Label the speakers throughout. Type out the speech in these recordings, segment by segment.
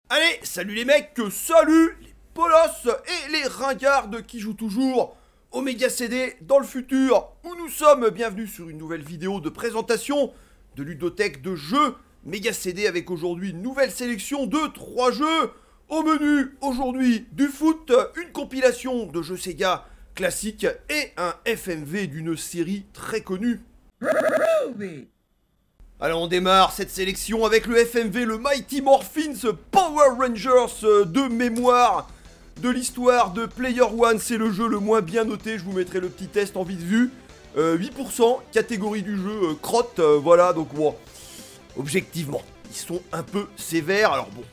Speaker 1: Allez, salut les mecs, salut les polos et les ringards qui jouent toujours Omega CD dans le futur, où nous sommes. Bienvenue sur une nouvelle vidéo de présentation de ludothèque de jeux Mega CD, avec aujourd'hui une nouvelle sélection de 3 jeux. Au menu, aujourd'hui, du foot, une compilation de jeux Sega classiques et un FMV d'une série très connue. Alors on démarre cette sélection avec le FMV, le Mighty Morphins Power Rangers, de mémoire de l'histoire de Player One. C'est le jeu le moins bien noté, je vous mettrai le petit test en vite vue. 8%, catégorie du jeu, crotte, voilà, donc bon, objectivement, ils sont un peu sévères. Alors bon,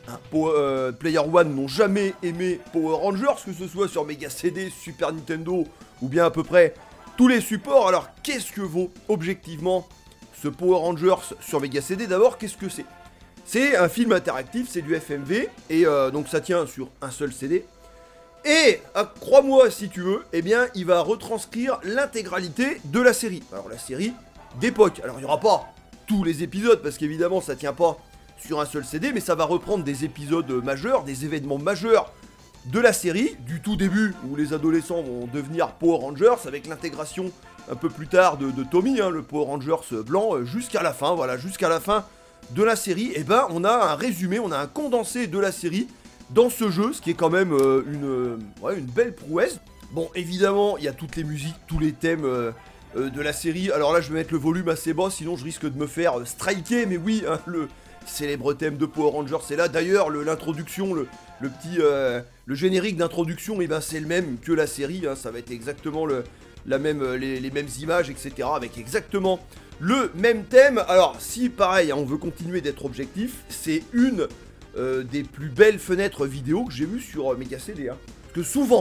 Speaker 1: Player One n'ont jamais aimé Power Rangers, que ce soit sur Mega CD, Super Nintendo, ou bien à peu près tous les supports. Alors qu'est-ce que vaut objectivement ce Power Rangers sur Mega CD? D'abord, qu'est-ce que c'est? C'est un film interactif, c'est du FMV, et donc ça tient sur un seul CD. Et, crois-moi si tu veux, eh bien, il va retranscrire l'intégralité de la série. Alors la série d'époque. Alors il n'y aura pas tous les épisodes, parce qu'évidemment ça tient pas sur un seul CD, mais ça va reprendre des épisodes majeurs, des événements majeurs de la série, du tout début, où les adolescents vont devenir Power Rangers, avec l'intégration un peu plus tard de Tommy, hein, le Power Rangers blanc, jusqu'à la fin, voilà, jusqu'à la fin de la série. Et ben on a un résumé, on a un condensé de la série dans ce jeu, ce qui est quand même une belle prouesse. Bon, évidemment, il y a toutes les musiques, tous les thèmes de la série. Alors là, je vais mettre le volume assez bas, sinon je risque de me faire striker, mais oui, hein, le célèbre thème de Power Rangers, c'est là. D'ailleurs, l'introduction, le générique d'introduction, et ben c'est le même que la série, hein, ça va être exactement les mêmes images, etc., avec exactement le même thème. Alors, si pareil, hein, on veut continuer d'être objectif, c'est une des plus belles fenêtres vidéo que j'ai vues sur Mega CD. Hein. Parce que souvent,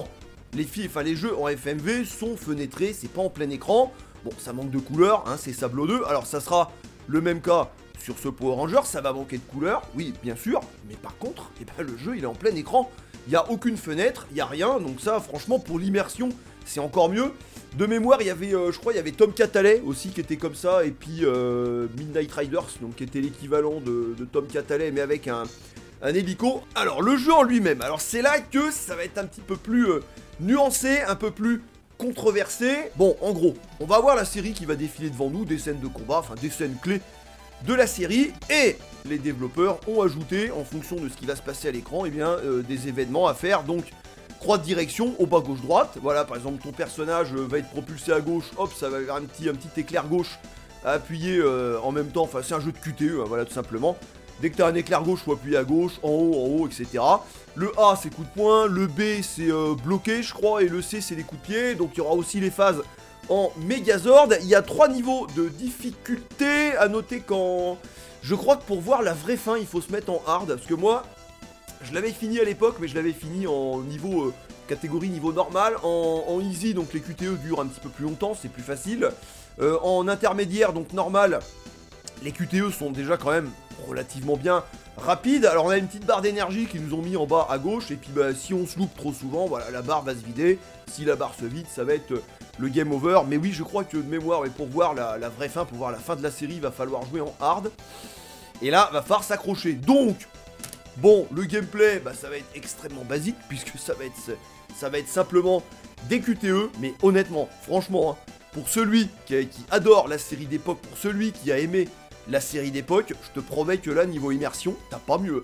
Speaker 1: les jeux en FMV sont fenêtrés, c'est pas en plein écran. Bon, ça manque de couleurs, hein, c'est sablonneux. Alors, ça sera le même cas sur ce Power Ranger, ça va manquer de couleurs, oui, bien sûr. Mais par contre, eh ben, le jeu, il est en plein écran. Il n'y a aucune fenêtre, il n'y a rien. Donc ça, franchement, pour l'immersion, c'est encore mieux. De mémoire, il y avait, je crois, il y avait Tom Catalay aussi qui était comme ça, et puis Midnight Riders, donc qui était l'équivalent de Tom Catalay, mais avec un hélico. Alors, le jeu en lui-même, alors c'est là que ça va être un petit peu plus nuancé, un peu plus controversé. Bon, en gros, on va voir la série qui va défiler devant nous, des scènes de combat, enfin des scènes clés de la série, et les développeurs ont ajouté, en fonction de ce qui va se passer à l'écran, eh bien, des événements à faire. Donc, croix de direction, au bas, gauche, droite. Voilà, par exemple, ton personnage va être propulsé à gauche, hop, ça va avoir un petit éclair gauche à appuyer en même temps. Enfin, c'est un jeu de QTE, hein, voilà, tout simplement. Dès que tu as un éclair gauche, faut appuyer à gauche, en haut, etc. Le A, c'est coup de poing, le B, c'est bloqué, je crois, et le C, c'est des coups de pied. Donc, il y aura aussi les phases en Megazord. Il y a 3 niveaux de difficulté. À noter qu'en... Je crois que pour voir la vraie fin, il faut se mettre en hard, parce que moi... Je l'avais fini à l'époque, mais je l'avais fini en niveau catégorie niveau normal, en easy, donc les QTE durent un petit peu plus longtemps, c'est plus facile. En intermédiaire, donc normal, les QTE sont déjà quand même relativement bien rapides. Alors on a une petite barre d'énergie qu'ils nous ont mis en bas à gauche, et puis bah, si on se loupe trop souvent, voilà, la barre va se vider. Si la barre se vide, ça va être le game over. Mais oui, je crois que de mémoire, et pour voir la vraie fin, pour voir la fin de la série, il va falloir jouer en hard. Et là, va falloir s'accrocher. Donc... bon, le gameplay, bah, ça va être extrêmement basique, puisque ça va être simplement des QTE, mais honnêtement, franchement, hein, pour celui qui adore la série d'époque, pour celui qui a aimé la série d'époque, je te promets que là, niveau immersion, t'as pas mieux.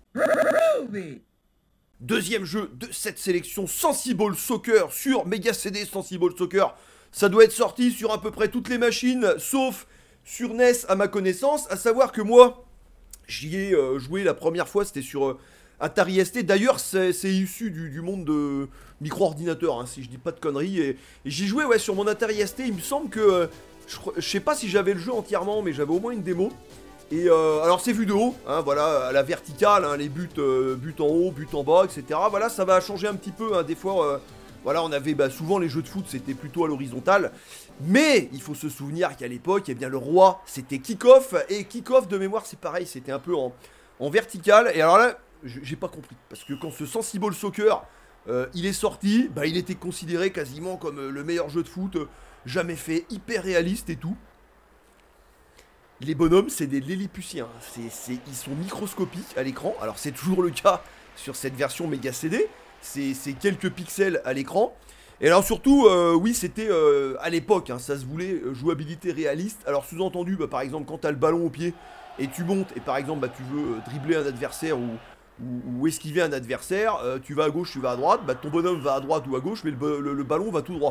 Speaker 1: Deuxième jeu de cette sélection, Sensible Soccer sur Mega CD. Sensible Soccer, ça doit être sorti sur à peu près toutes les machines, sauf sur NES à ma connaissance, à savoir que moi... j'y ai joué la première fois, c'était sur Atari ST. D'ailleurs, c'est issu du monde de micro-ordinateur, hein, si je dis pas de conneries. Et j'y jouais, ouais, sur mon Atari ST. Il me semble que... je sais pas si j'avais le jeu entièrement, mais j'avais au moins une démo. Et alors, c'est vu de haut, hein, voilà, à la verticale, hein, les buts en haut, buts en bas, etc. Voilà, ça va changer un petit peu, hein, des fois... voilà, on avait souvent les jeux de foot, c'était plutôt à l'horizontale. Mais il faut se souvenir qu'à l'époque, eh bien, le roi, c'était Kick-Off. Et Kick-Off, de mémoire, c'est pareil, c'était un peu en vertical. Et alors là, j'ai pas compris. Parce que quand ce Sensible Soccer, il est sorti, bah, il était considéré quasiment comme le meilleur jeu de foot jamais fait, hyper réaliste et tout. les bonhommes, c'est des Lilliputiens. Ils sont microscopiques à l'écran. Alors, c'est toujours le cas sur cette version Mega CD. C'est quelques pixels à l'écran. Et alors, surtout, oui, c'était à l'époque, hein, ça se voulait jouabilité réaliste. Alors, sous-entendu, bah, par exemple, quand t'as le ballon au pied et tu montes, et par exemple, bah, tu veux dribbler un adversaire ou esquiver un adversaire, tu vas à gauche, tu vas à droite, bah, ton bonhomme va à droite ou à gauche, mais le ballon va tout droit.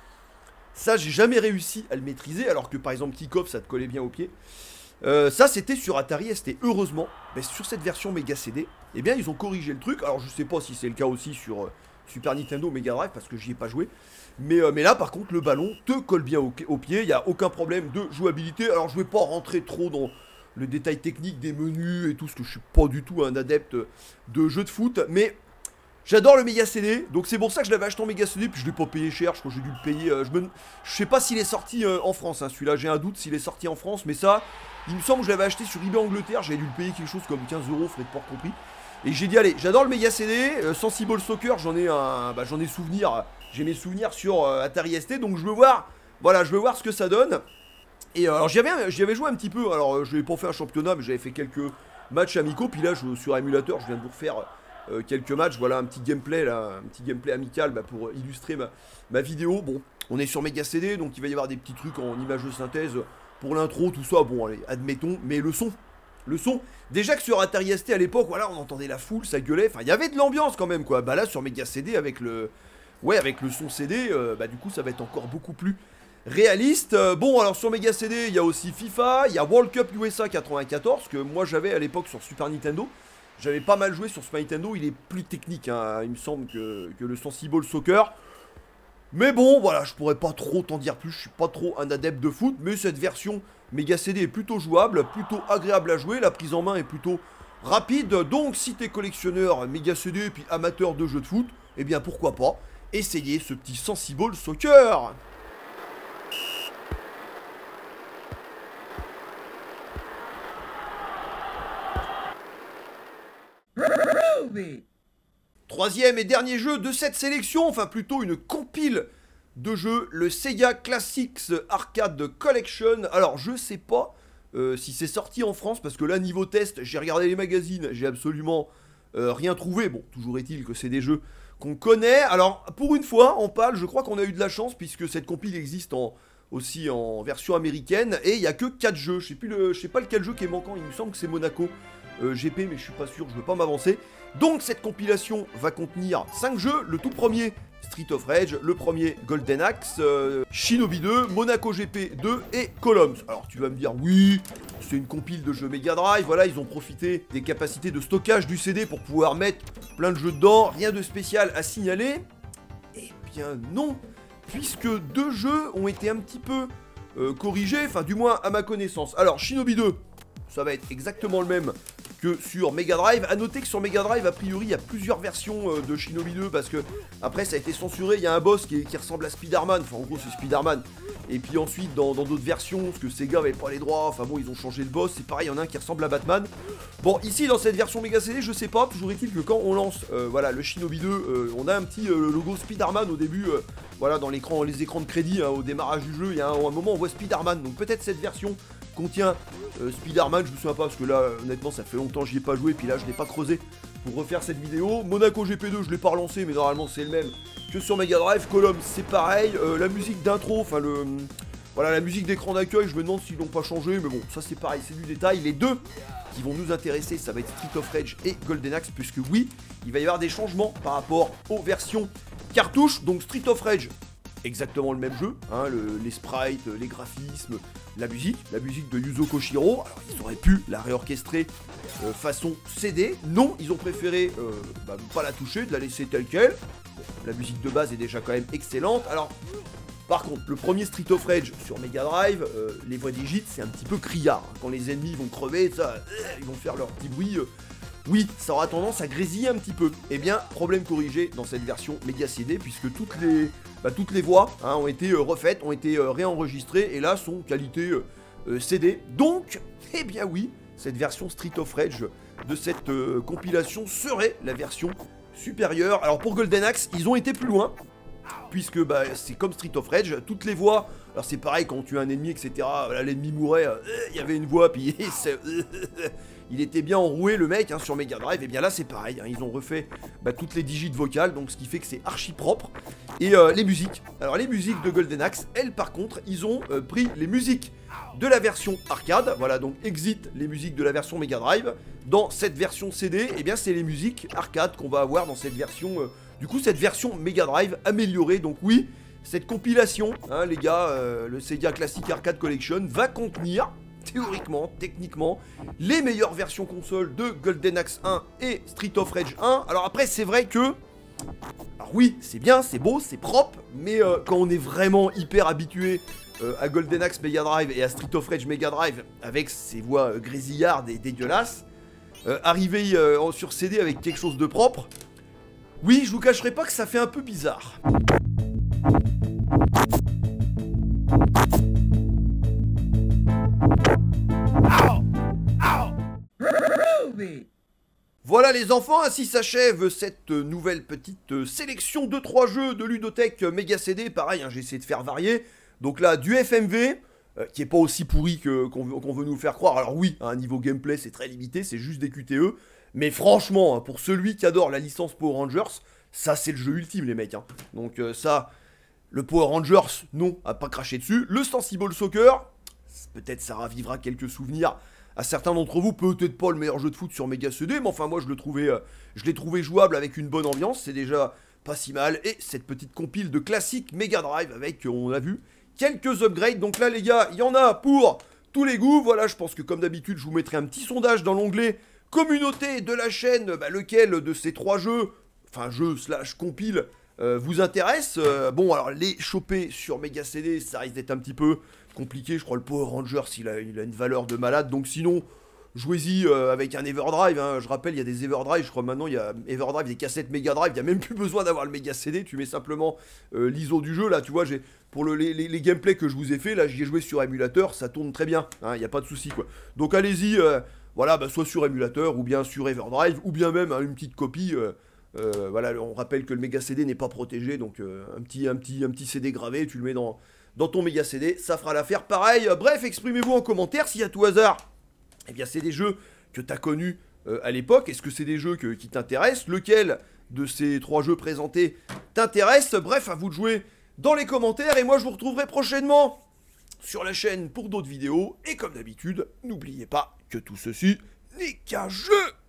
Speaker 1: Ça, j'ai jamais réussi à le maîtriser, alors que par exemple Kick-Off, ça te collait bien au pied. Ça, c'était sur Atari ST. Heureusement, mais sur cette version Mega CD, eh bien, ils ont corrigé le truc. Alors, je sais pas si c'est le cas aussi sur Super Nintendo Mega Drive, parce que j'y ai pas joué. Mais là, par contre, le ballon te colle bien au pied. Il n'y a aucun problème de jouabilité. Alors, je vais pas rentrer trop dans le détail technique des menus et tout, parce que je suis pas du tout un adepte de jeux de foot. Mais j'adore le Mega CD, donc c'est pour ça que je l'avais acheté en Mega CD, puis je l'ai pas payé cher, je crois que j'ai dû le payer, je sais pas s'il est sorti en France, hein, celui-là, j'ai un doute s'il est sorti en France, mais ça, il me semble que je l'avais acheté sur eBay Angleterre, j'avais dû le payer quelque chose comme 15 €, frais de port compris, et j'ai dit, allez, j'adore le Mega CD, Sensible Soccer, j'en ai souvenir, j'ai mes souvenirs sur Atari ST, donc je veux voir, voilà, je veux voir ce que ça donne, et alors j'y avais joué un petit peu, alors je n'avais pas fait un championnat, mais j'avais fait quelques matchs amicaux, puis là, sur émulateur, je viens de vous refaire quelques matchs, voilà un petit gameplay là, un petit gameplay amical bah, pour illustrer ma vidéo. Bon, on est sur Mega CD, donc il va y avoir des petits trucs en image de synthèse pour l'intro, tout ça, bon allez, admettons, mais le son, déjà que sur Atari ST à l'époque, voilà, on entendait la foule, ça gueulait, enfin il y avait de l'ambiance quand même quoi, bah là sur Mega CD avec le son CD, bah du coup ça va être encore beaucoup plus réaliste. Bon alors sur Mega CD, il y a aussi FIFA, il y a World Cup USA 94, que moi j'avais à l'époque sur Super Nintendo. J'avais pas mal joué sur Super Nintendo, il est plus technique, hein, il me semble que le Sensible Soccer. Mais bon, voilà, je pourrais pas trop t'en dire plus, je suis pas trop un adepte de foot, mais cette version Mega CD est plutôt jouable, plutôt agréable à jouer, la prise en main est plutôt rapide, donc si t'es collectionneur Mega CD et puis amateur de jeux de foot, eh bien pourquoi pas, essayer ce petit Sensible Soccer. Troisième et dernier jeu de cette sélection, enfin plutôt une compile de jeux, le Sega Classics Arcade Collection. Alors je sais pas si c'est sorti en France, parce que là niveau test, j'ai regardé les magazines, j'ai absolument rien trouvé. Bon, toujours est-il que c'est des jeux qu'on connaît. Alors pour une fois, en PAL, je crois qu'on a eu de la chance, puisque cette compile existe aussi en version américaine, et il n'y a que 4 jeux. Je sais pas lequel jeu qui est manquant, il me semble que c'est Monaco GP, mais je suis pas sûr, je veux pas m'avancer. Donc cette compilation va contenir 5 jeux. Le tout premier, Street of Rage, le premier, Golden Axe, Shinobi 2, Monaco GP 2 et Columns. Alors tu vas me dire, oui, c'est une compile de jeux Mega Drive, voilà, ils ont profité des capacités de stockage du CD pour pouvoir mettre plein de jeux dedans, rien de spécial à signaler. Eh bien non, puisque 2 jeux ont été un petit peu corrigés, enfin du moins à ma connaissance. Alors Shinobi 2, ça va être exactement le même que sur Mega Drive. A noter que sur Mega Drive, a priori, il y a plusieurs versions de Shinobi 2, parce que après ça a été censuré, il y a un boss qui ressemble à Spider-Man, enfin en gros c'est Spider-Man. Et puis ensuite dans d'autres versions, parce que Sega avait pas les droits, enfin bon ils ont changé le boss, c'est pareil, il y en a un qui ressemble à Batman. Bon ici dans cette version Mega CD, je sais pas, toujours est-il que quand on lance voilà, le Shinobi 2, on a un petit logo Spider-Man au début, voilà dans les écrans de crédit, hein, au démarrage du jeu, il y a un moment on voit Spider-Man, donc peut-être cette version contient Spider-Man, je me souviens pas, parce que là honnêtement ça fait longtemps que j'y ai pas joué, puis là je n'ai pas creusé pour refaire cette vidéo. Monaco GP2 je l'ai pas relancé, mais normalement c'est le même que sur Mega Drive. Columns c'est pareil, la musique d'intro, enfin voilà, la musique d'écran d'accueil, je me demande s'ils l'ont pas changé, mais bon ça c'est pareil, c'est du détail. Les deux qui vont nous intéresser, ça va être Street of Rage et Golden Axe, puisque oui, il va y avoir des changements par rapport aux versions cartouches. Donc Street of Rage, exactement le même jeu, hein, les sprites, les graphismes, la musique de Yuzo Koshiro. Alors ils auraient pu la réorchestrer façon CD, non, ils ont préféré ne pas la toucher, de la laisser telle quelle. Bon, la musique de base est déjà quand même excellente. Alors par contre, le premier Street of Rage sur Mega Drive, les voix digites c'est un petit peu criard, hein. Quand les ennemis vont crever, ça, ils vont faire leur petit bruit. Oui, ça aura tendance à grésiller un petit peu. Eh bien, problème corrigé dans cette version Mega CD, puisque toutes les voix hein, ont été refaites, ont été réenregistrées, et là sont qualité CD. Donc, eh bien oui, cette version Street of Rage de cette compilation serait la version supérieure. Alors pour Golden Axe, ils ont été plus loin. puisque bah, c'est comme Street of Rage, toutes les voix, alors c'est pareil quand tu as un ennemi, etc., voilà, l'ennemi mourait, il y avait une voix, puis il était bien enroué le mec hein, sur Mega Drive, et bien là c'est pareil, hein, ils ont refait bah, toutes les digits vocales, donc ce qui fait que c'est archi propre, et les musiques, alors les musiques de Golden Axe, elles par contre, ils ont pris les musiques de la version arcade, voilà donc exit les musiques de la version Mega Drive, dans cette version CD, et bien c'est les musiques arcade qu'on va avoir dans cette version, du coup cette version Mega Drive améliorée, donc oui, cette compilation, hein, les gars, le Sega Classic Arcade Collection va contenir, théoriquement, techniquement, les meilleures versions console de Golden Axe 1 et Street of Rage 1, alors après c'est vrai que, alors oui, c'est bien, c'est beau, c'est propre, mais quand on est vraiment hyper habitué à Golden Axe Mega Drive et à Street of Rage Mega Drive, avec ses voix grésillardes et dégueulasses, arriver sur CD avec quelque chose de propre, oui, je vous cacherai pas que ça fait un peu bizarre. Voilà les enfants, ainsi s'achève cette nouvelle petite sélection de 3 jeux de Ludothèque Mega CD. Pareil, hein, j'ai essayé de faire varier. Donc là, du FMV, qui est pas aussi pourri qu'on veut nous le faire croire. Alors oui, à un niveau gameplay, c'est très limité, c'est juste des QTE. Mais franchement, hein, pour celui qui adore la licence Power Rangers, ça c'est le jeu ultime les mecs. Hein. Donc ça, le Power Rangers, non, à pas cracher dessus. Le Sensible Soccer, peut-être ça ravivera quelques souvenirs à certains d'entre vous, peut-être pas le meilleur jeu de foot sur Mega CD, mais enfin moi je l'ai trouvé jouable avec une bonne ambiance, c'est déjà pas si mal. Et cette petite compile de classiques Mega Drive avec, on a vu, quelques upgrades. Donc là les gars, il y en a pour tous les goûts. Voilà, je pense que comme d'habitude, je vous mettrai un petit sondage dans l'onglet communauté de la chaîne, bah, lequel de ces 3 jeux, enfin jeux slash compile, vous intéresse. Bon alors les choper sur Mega CD, ça risque d'être un petit peu compliqué, je crois le Power Rangers il a une valeur de malade, donc sinon jouez-y avec un Everdrive, hein. Je rappelle il y a des Everdrive, je crois maintenant il y a Everdrive, des cassettes Mega Drive, il n'y a même plus besoin d'avoir le Mega CD, tu mets simplement l'ISO du jeu, là tu vois, pour les gameplays que je vous ai fait, là j'y ai joué sur émulateur, ça tourne très bien, hein, il n'y a pas de souci quoi. Donc allez-y, voilà, bah, soit sur émulateur, ou bien sur Everdrive, ou bien même hein, une petite copie, voilà, on rappelle que le Mega CD n'est pas protégé, donc un petit CD gravé, tu le mets dans ton Mega CD, ça fera l'affaire. Pareil, bref, exprimez-vous en commentaire si à tout hasard, eh bien c'est des jeux que tu as connus à l'époque. Est-ce que c'est des jeux qui t'intéressent? Lequel de ces 3 jeux présentés t'intéresse? Bref, à vous de jouer dans les commentaires. Et moi, je vous retrouverai prochainement sur la chaîne pour d'autres vidéos. Et comme d'habitude, n'oubliez pas que tout ceci n'est qu'un jeu.